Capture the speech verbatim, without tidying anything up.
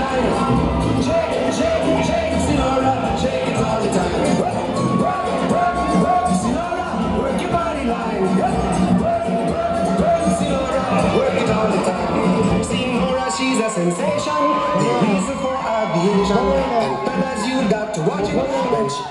time. Shake, shake, shake, Sinora, shake it all the time. Work, work, work, work, Sinora, work your body line. Work, work, work, work, Sinora, work it all the time. Sinora, she's a sensation, the reason for aviation. And fellas, you got to watch it when she